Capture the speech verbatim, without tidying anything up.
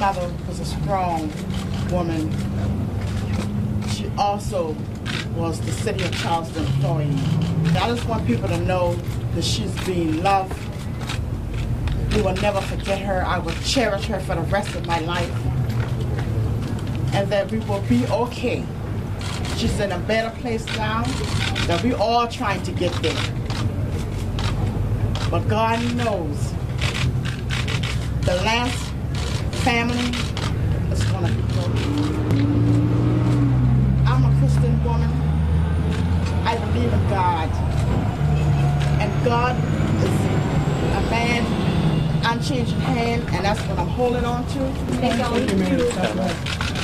mother was a strong woman. She also was the city of Charleston employee. I just want people to know that she's being loved. We will never forget her. I will cherish her for the rest of my life. And that we will be okay. She's in a better place now, that we all trying to get there. But God knows the last family is going to be broken. I'm a Christian woman. I believe in God. And God is a man, unchanging hand, and that's what I'm holding on to. Thank you.